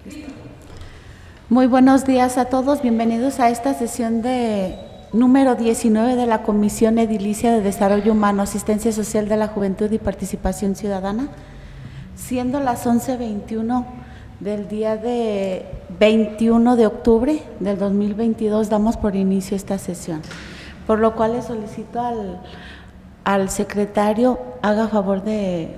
Muy buenos días a todos, bienvenidos a esta sesión número 19 de la Comisión Edilicia de Desarrollo Humano, Asistencia Social de la Juventud y Participación Ciudadana, siendo las 11:21 del día de 21 de octubre del 2022, damos por inicio esta sesión, por lo cual le solicito al secretario haga favor de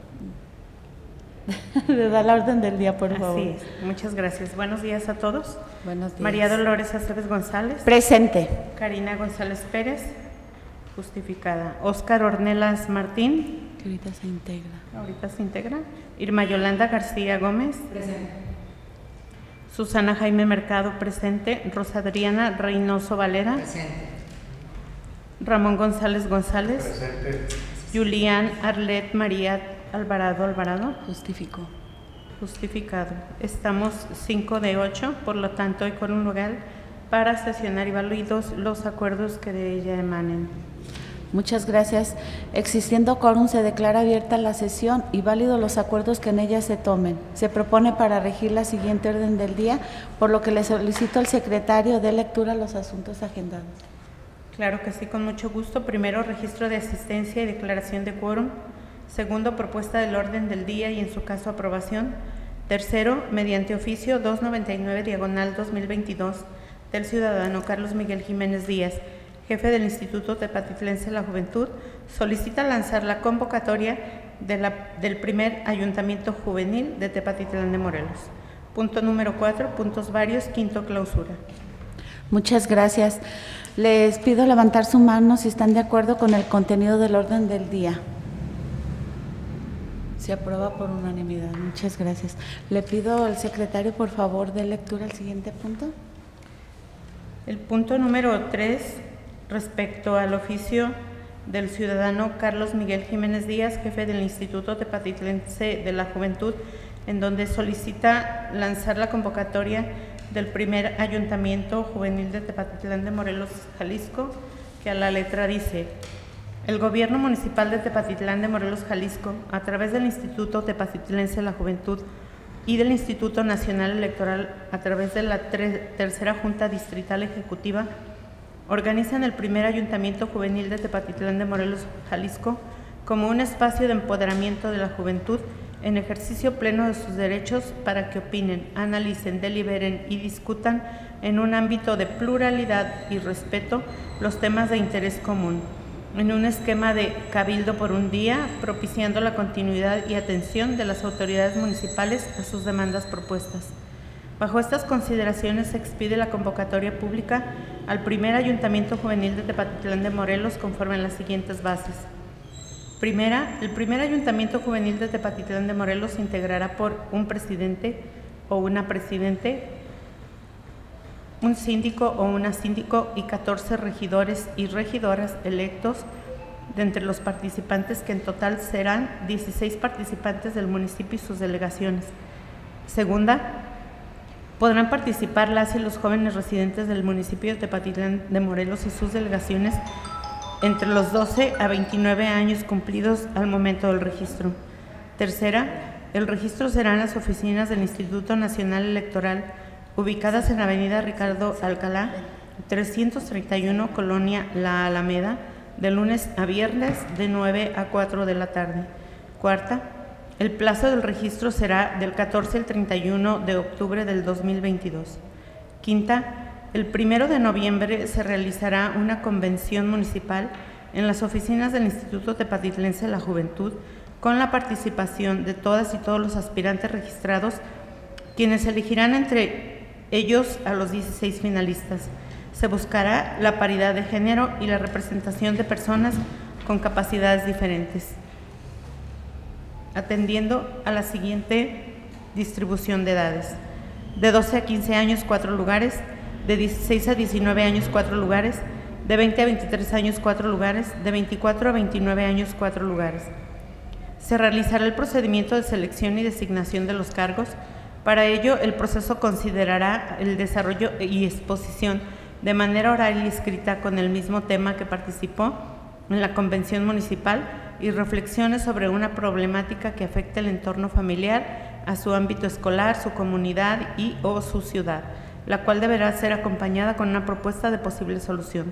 dar la orden del día, por favor. Así es, muchas gracias. Buenos días a todos. Buenos días. María Dolores Aceves González. Presente. Karina González Pérez. Justificada. Óscar Ornelas Martín. Que ahorita se integra. Ahorita se integra. Irma Yolanda García Gómez. Presente. Susana Jaime Mercado, presente. Rosa Adriana Reynoso Valera. Presente. Ramón González González. Presente. Julián Arlet María Alvarado. Justificó. Justificado. Estamos 5 de 8, por lo tanto hay quórum legal para sesionar y válidos los acuerdos que de ella emanen. Muchas gracias. Existiendo quórum, se declara abierta la sesión y válidos los acuerdos que en ella se tomen. Se propone para regir la siguiente orden del día, por lo que le solicito al secretario de lectura los asuntos agendados. Claro que sí, con mucho gusto. Primero, registro de asistencia y declaración de quórum. Segundo, propuesta del orden del día y en su caso aprobación. Tercero, mediante oficio 299/2022 del ciudadano Carlos Miguel Jiménez Díaz, jefe del Instituto Tepatitlense de la Juventud, solicita lanzar la convocatoria del primer Ayuntamiento Juvenil de Tepatitlán de Morelos. Punto número 4, puntos varios, quinto clausura. Muchas gracias. Les pido levantar su mano si están de acuerdo con el contenido del orden del día. Se aprueba por unanimidad. Muchas gracias. Le pido al secretario, por favor, de lectura al siguiente punto. El punto número 3, respecto al oficio del ciudadano Carlos Miguel Jiménez Díaz, jefe del Instituto Tepatitlense de la Juventud, en donde solicita lanzar la convocatoria del primer Ayuntamiento Juvenil de Tepatitlán de Morelos, Jalisco, que a la letra dice: el Gobierno Municipal de Tepatitlán de Morelos, Jalisco, a través del Instituto Tepatitlense de la Juventud y del Instituto Nacional Electoral, a través de la Tercera Junta Distrital Ejecutiva, organizan el primer Ayuntamiento Juvenil de Tepatitlán de Morelos, Jalisco, como un espacio de empoderamiento de la juventud en ejercicio pleno de sus derechos para que opinen, analicen, deliberen y discutan en un ámbito de pluralidad y respeto los temas de interés común, en un esquema de cabildo por un día, propiciando la continuidad y atención de las autoridades municipales a sus demandas propuestas. Bajo estas consideraciones se expide la convocatoria pública al primer Ayuntamiento Juvenil de Tepatitlán de Morelos conforme a las siguientes bases. Primera, el primer Ayuntamiento Juvenil de Tepatitlán de Morelos se integrará por un presidente o una presidente, un síndico o una síndico y 14 regidores y regidoras electos de entre los participantes, que en total serán 16 participantes del municipio y sus delegaciones. Segunda, podrán participar las y los jóvenes residentes del municipio de Tepatitlán de Morelos y sus delegaciones entre los 12 a 29 años cumplidos al momento del registro. Tercera, el registro será en las oficinas del Instituto Nacional Electoral, ubicadas en Avenida Ricardo Alcalá, 331, Colonia La Alameda, de lunes a viernes de 9 a 4 de la tarde. Cuarta, el plazo del registro será del 14 al 31 de octubre del 2022. Quinta, el 1 de noviembre se realizará una convención municipal en las oficinas del Instituto Tepatitlense de la Juventud, con la participación de todas y todos los aspirantes registrados, quienes elegirán entre ellos a los 16 finalistas. Se buscará la paridad de género y la representación de personas con capacidades diferentes, atendiendo a la siguiente distribución de edades: de 12 a 15 años, 4 lugares; de 16 a 19 años, 4 lugares; de 20 a 23 años, 4 lugares; de 24 a 29 años, 4 lugares. Se realizará el procedimiento de selección y designación de los cargos. Para ello, el proceso considerará el desarrollo y exposición de manera oral y escrita con el mismo tema que participó en la convención municipal y reflexiones sobre una problemática que afecta el entorno familiar, a su ámbito escolar, su comunidad y o su ciudad, la cual deberá ser acompañada con una propuesta de posible solución.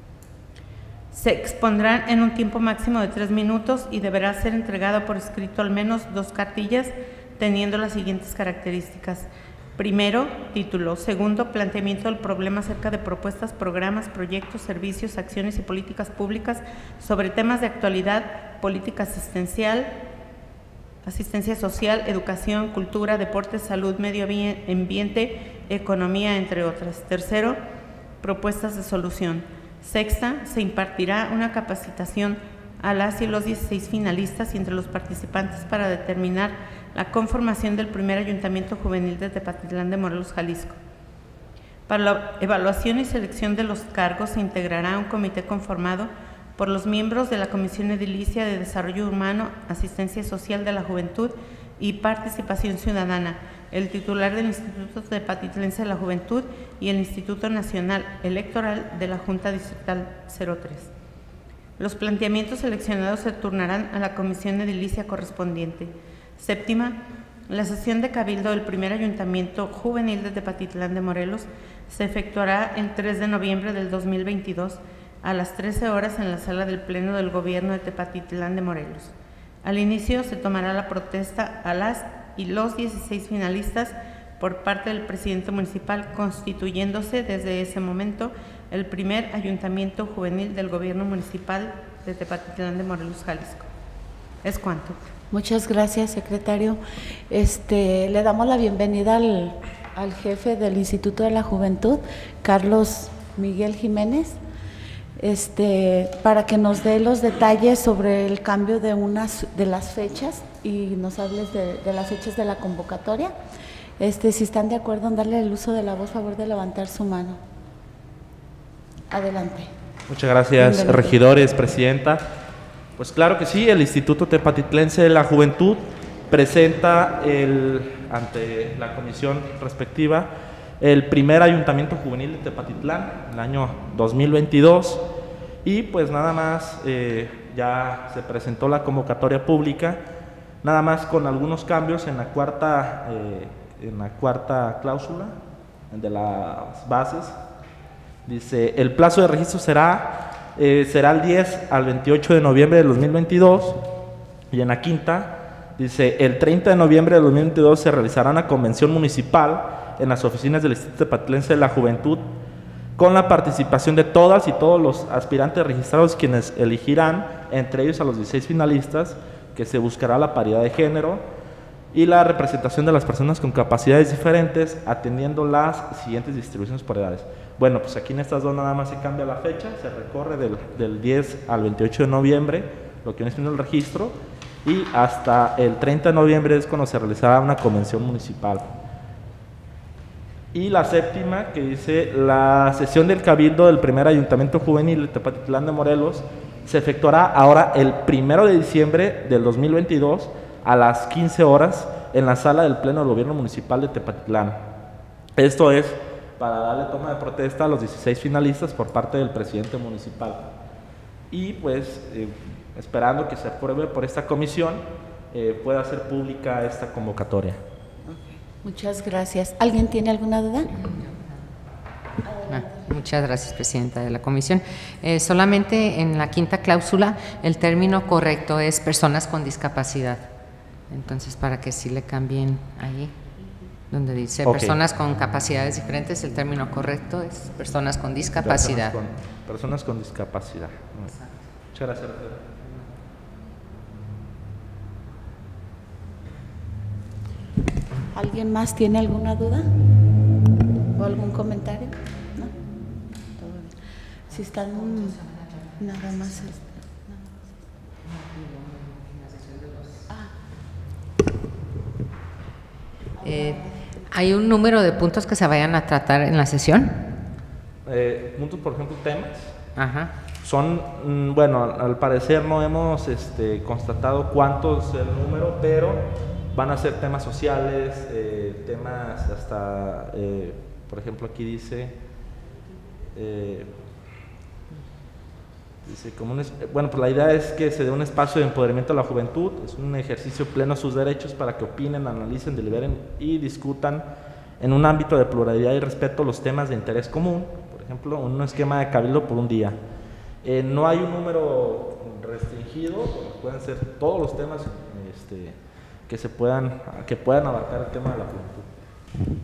Se expondrán en un tiempo máximo de 3 minutos y deberá ser entregado por escrito al menos 2 cartillas teniendo las siguientes características. Primero, título. Segundo, planteamiento del problema acerca de propuestas, programas, proyectos, servicios, acciones y políticas públicas sobre temas de actualidad, política asistencial, asistencia social, educación, cultura, deporte, salud, medio ambiente, economía, entre otras. Tercero, propuestas de solución. Sexta, se impartirá una capacitación a las y los 16 finalistas y entre los participantes para determinar la conformación del primer ayuntamiento juvenil de Tepatitlán de Morelos, Jalisco. Para la evaluación y selección de los cargos se integrará un comité conformado por los miembros de la Comisión Edilicia de Desarrollo Humano, Asistencia Social de la Juventud y Participación Ciudadana, el titular del Instituto Tepatitlense de la Juventud y el Instituto Nacional Electoral de la Junta Distrital 03. Los planteamientos seleccionados se turnarán a la Comisión Edilicia correspondiente. Séptima, la sesión de cabildo del primer ayuntamiento juvenil de Tepatitlán de Morelos se efectuará el 3 de noviembre del 2022 a las 13 horas en la sala del Pleno del Gobierno de Tepatitlán de Morelos. Al inicio se tomará la protesta a las y los 16 finalistas por parte del presidente municipal, constituyéndose desde ese momento el primer ayuntamiento juvenil del Gobierno municipal de Tepatitlán de Morelos, Jalisco. Es cuanto. Muchas gracias, secretario. Le damos la bienvenida al jefe del Instituto de la Juventud, Carlos Miguel Jiménez, para que nos dé los detalles sobre el cambio de las fechas y nos hables de las fechas de la convocatoria. Si están de acuerdo en darle el uso de la voz, favor de levantar su mano. Adelante. Muchas gracias, regidores, presidenta. Pues claro que sí, el Instituto Tepatitlense de la Juventud presenta ante la comisión respectiva el primer ayuntamiento juvenil de Tepatitlán, el año 2022, y pues nada más ya se presentó la convocatoria pública, nada más con algunos cambios en la cuarta cláusula de las bases. Dice, el plazo de registro será el 10 al 28 de noviembre de 2022, y en la quinta dice, el 30 de noviembre de 2022 se realizará una convención municipal en las oficinas del Instituto Tepatitlense de la Juventud con la participación de todas y todos los aspirantes registrados, quienes elegirán entre ellos a los 16 finalistas, que se buscará la paridad de género y la representación de las personas con capacidades diferentes, atendiendo las siguientes distribuciones por edades. Bueno, pues aquí en estas dos nada más se cambia la fecha, se recorre del 10 al 28 de noviembre, lo que viene siendo el registro, y hasta el 30 de noviembre es cuando se realizará una convención municipal. Y la séptima, que dice, la sesión del cabildo del primer ayuntamiento juvenil de Tepatitlán de Morelos se efectuará ahora el 1 de diciembre del 2022 a las 15 horas en la sala del Pleno del Gobierno Municipal de Tepatitlán. Esto es para darle toma de protesta a los 16 finalistas por parte del presidente municipal. Y pues esperando que se apruebe por esta comisión, pueda ser pública esta convocatoria. Muchas gracias. ¿Alguien tiene alguna duda? Muchas gracias, presidenta de la comisión. Solamente en la quinta cláusula el término correcto es personas con discapacidad. Entonces, para que sí le cambien ahí, donde dice personas con capacidades diferentes, el término correcto es personas con discapacidad. Personas con discapacidad. Muchas gracias. ¿Alguien más tiene alguna duda o algún comentario? ¿No? Todo bien. Si están nada más. ¿Hay un número de puntos que se vayan a tratar en la sesión? Puntos, por ejemplo, temas. Ajá. Son, bueno, al parecer no hemos constatado cuántos es el número, pero van a ser temas sociales, temas hasta, por ejemplo, aquí dice Dice, bueno, pues la idea es que se dé un espacio de empoderamiento a la juventud, es un ejercicio pleno a sus derechos para que opinen, analicen, deliberen y discutan en un ámbito de pluralidad y respeto los temas de interés común, por ejemplo, un esquema de cabildo por un día. No hay un número restringido, pueden ser todos los temas que puedan abarcar el tema de la juventud.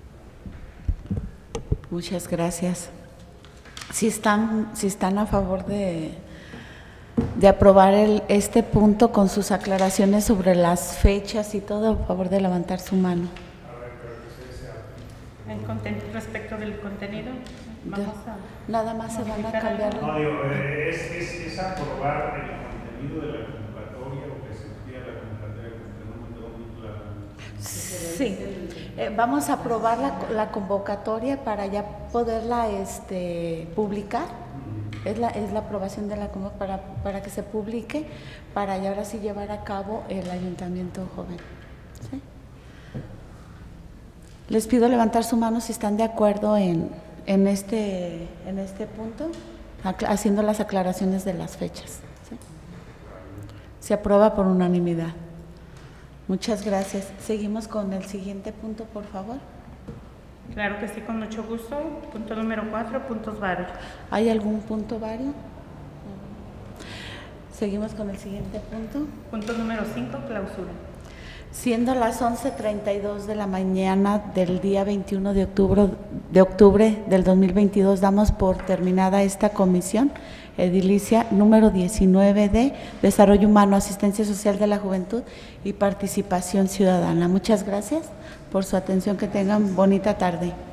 Muchas gracias. Si están a favor de aprobar este punto con sus aclaraciones sobre las fechas y todo, a favor de levantar su mano. Respecto del contenido, nada más se van a cambiar. No, digo, es aprobar el contenido de la convocatoria o que se quiera la convocatoria, porque no me Sí, vamos a aprobar la convocatoria para ya poderla publicar. Es la aprobación de la convocatoria para que se publique, para ya ahora sí llevar a cabo el ayuntamiento joven. ¿Sí? Les pido levantar su mano si están de acuerdo en este punto, haciendo las aclaraciones de las fechas. ¿Sí? Se aprueba por unanimidad. Muchas gracias. Seguimos con el siguiente punto, por favor. Claro que sí, con mucho gusto. Punto número 4, puntos varios. ¿Hay algún punto vario? Seguimos con el siguiente punto. Punto número 5, clausura. Siendo las 11:32 de la mañana del día 21 de octubre del 2022, damos por terminada esta comisión edilicia número 19 de Desarrollo Humano, Asistencia Social de la Juventud y Participación Ciudadana. Muchas gracias por su atención, que tengan bonita tarde.